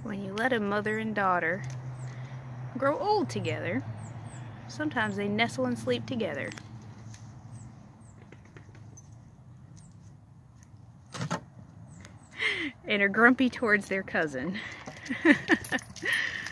When you let a mother and daughter grow old together, sometimes they nestle and sleep together. And are grumpy towards their cousin.